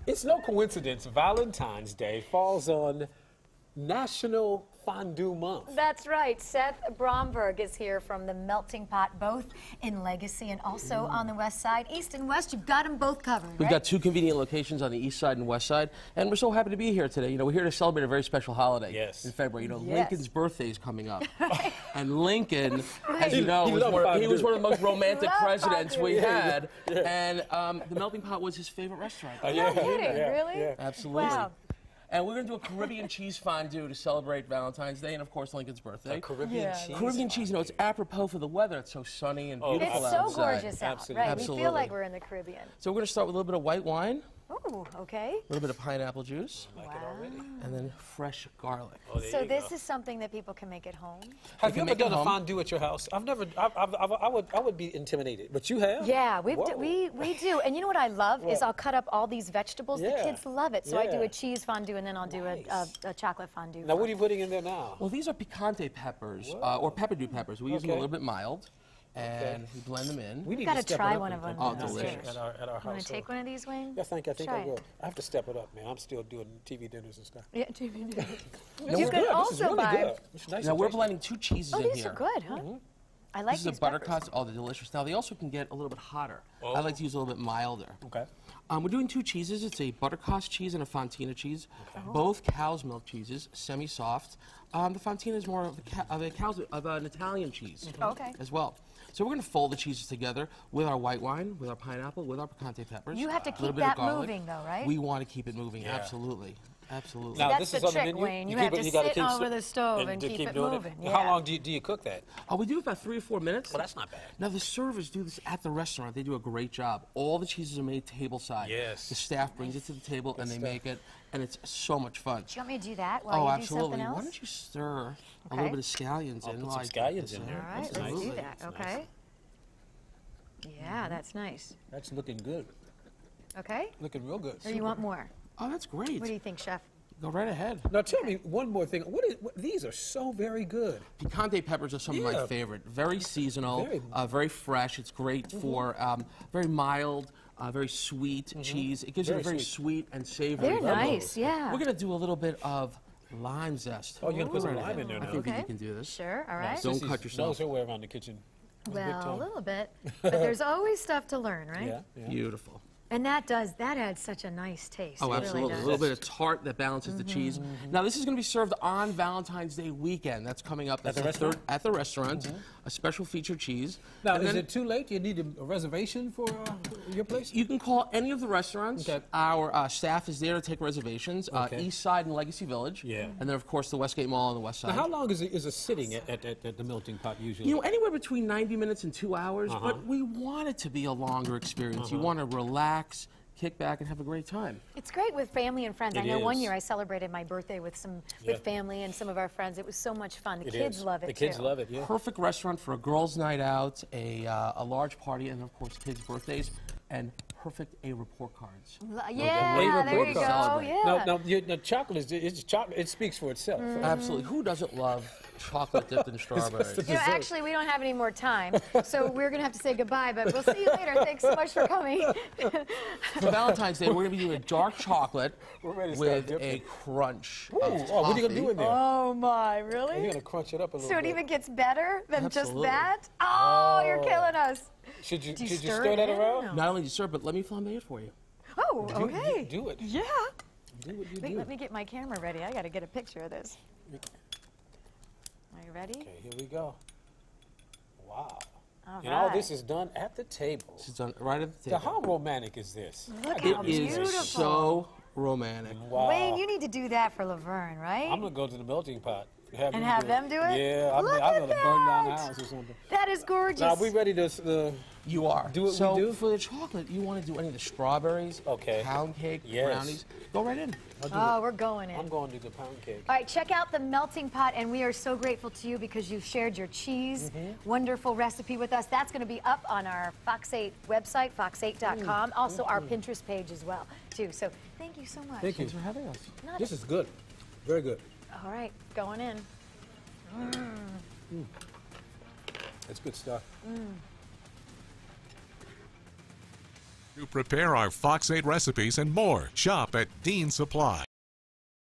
It's no coincidence Valentine's Day falls on National Fondue Month. That's right. Seth Bromberg is here from the Melting Pot, both in Legacy and also on the west side. East and west, you've got them both covered, We've right? got two convenient locations on the east side and west side, and we're so happy to be here today. You know, we're here to celebrate a very special holiday in February. You know, Lincoln's birthday is coming up. And Lincoln, as you know, he was one of the most romantic presidents we had, and the Melting Pot was his favorite restaurant. No kidding, really? Yeah. Absolutely. Wow. And we're going to do a Caribbean cheese fondue to celebrate Valentine's Day and, of course, Lincoln's birthday. Caribbean cheese? Caribbean cheese, you know, it's apropos for the weather. It's so sunny and beautiful outside. It's so gorgeous out, Absolutely. right? We feel like we're in the Caribbean. So we're going to start with a little bit of white wine. Oh, okay. A little bit of pineapple juice. I like it already. And then fresh garlic. Oh, there So you this go. is something that people can make at home? Have you ever done a fondue at your house? I've never. I would be intimidated, but you have. Yeah, we do. And you know what I love is I'll cut up all these vegetables. The Yeah. kids love it. So I do Yeah. a cheese fondue and then I'll do a chocolate fondue. Now, what are you putting in there now? Well, these are picante peppers, or pepperdew peppers. We use them a little bit mild, and we blend them in. We need gotta to step try it up one of them. Oh, That's delicious. At our You want house. to take one of these, Wayne? I think Try I it. will. I have to step it up, man. I'm still doing TV dinners and stuff. Yeah, TV. This You is could good. also This is really buy. good. It's nice Now and we're tasty. blending two cheeses Oh, in these here. are good, huh? I like This is a these buttercuts. peppers. Oh, they're delicious. Now they also can get a little bit hotter. I like to use a little bit milder. Okay. We're doing two cheeses. It's a buttercotch cheese and a fontina cheese. Both cow's milk cheeses, semi-soft. The fontina is more of an Italian cheese Okay. as well. So we're going to fold the cheeses together with our white wine, with our pineapple, with our picante peppers. You have to a little keep bit of that garlic. moving, though, right? We want to keep it moving. Absolutely. Absolutely. Now, That's this the is on the trick, menu? Wayne. You keep have it- to gotta sit keep over the stove and to keep it doing moving. How Yeah. long do you cook that? We do about 3 or 4 minutes. Well, that's not bad. Now, the servers do this at the restaurant. They do a great job. All the cheeses are made table side. Yes. The staff brings it to the table and they make it, and it's so much fun. Do you want me to do that while Oh, you do absolutely. something else? Why don't you stir a Okay. little bit of scallions I'll in? put while some I get scallions this in All there. right, That's let's nice. do that. That's Okay. nice. Yeah, that's nice. That's looking good. Okay. Looking real good. Or you want more? Oh, that's great. What do you think, Chef? Go right ahead. Now, tell me one more thing. These are so very good. Picante peppers are some of my Yeah. favorite. Very seasonal, Very- very fresh. It's great for very mild, very sweet cheese. It gives you a Very very sweet and savory They're flavor. nice, yeah. We're going to do a little bit of lime zest. Oh, you're going to put some Right lime in ahead. there I now. think that Okay. you can do this. Sure, all right. Don't Sissy cut yourself. knows her way around the kitchen. Well, a little bit. But there's always stuff to learn, right? Yeah. Beautiful. And that adds such a nice taste. Oh, It really absolutely. does. A little bit of tart that balances the cheese. Now, this is going to be served on Valentine's Day weekend. That's coming up. That's the restaurant? At the restaurant. A special featured cheese. Now, And is then it too late? You need a reservation for your place? you can call any of the restaurants. Okay. Our staff is there to take reservations. Okay. East Side and Legacy Village. Yeah. And then, of course, the Westgate Mall on the west side. Now, how long is it sitting at the Melting Pot usually? You know, anywhere between 90 minutes and 2 hours, but we want it to be a longer experience. You want to relax, kick back, and have a great time. It's great with family and friends. I It know one is. year I celebrated my birthday with family and some of our friends. It was so much fun. The It kids is. love it The kids too. love it, yeah. Perfect restaurant for a girls' night out, a large party, and of course, kids' birthdays, and perfect A report cards. Yeah, Flavor there you go. profiles. Yeah. Now, the chocolate is chocolate. It speaks for itself. Absolutely. Who doesn't love chocolate dipped in strawberries? You know, actually, we don't have any more time, so we're going to have to say goodbye, but we'll see you later. Thanks so much for coming. For Valentine's Day, we're going to be doing a dark chocolate We're ready to start with dipping. a crunch. Ooh, of what are you going to do toffee. in there? Oh, my, You're really? going to crunch it up a little So it bit. even gets better than Absolutely. just that? Oh, you're killing us. Should you Do you stir stir it that in? around? No. Not only do you serve, but let me flambe it for you. Oh, okay. Do it. Yeah. Do what you Wait, do. let me get my camera ready. I got to get a picture of this. Are you ready? Okay, here we go. Wow. All And all right. this is done at the table. This is done right at the Now, table. how romantic is this? Look It how is beautiful. so romantic. Wow. Wayne, you need to do that for Laverne, right? I'm going to go to the Melting Pot. And have them do it? Yeah, I'm Look going at to burn down the that. house or something. That is gorgeous. Now, are we ready to... You are. Do what we so do? for the chocolate, you want to do any of the strawberries, Okay. pound cake, Yes. brownies. Go right in. Oh, we're going in. I'm going to do the pound cake. All right, check out the Melting Pot, and we are so grateful to you because you've shared your cheese, wonderful recipe with us. That's going to be up on our Fox 8 website, fox8.com, also our Pinterest page as well, too. So thank you so much. Thank you. Thanks for having us. This is good. Very good. All right, going in. It's good stuff. To prepare our Fox 8 recipes and more, shop at Dean Supply.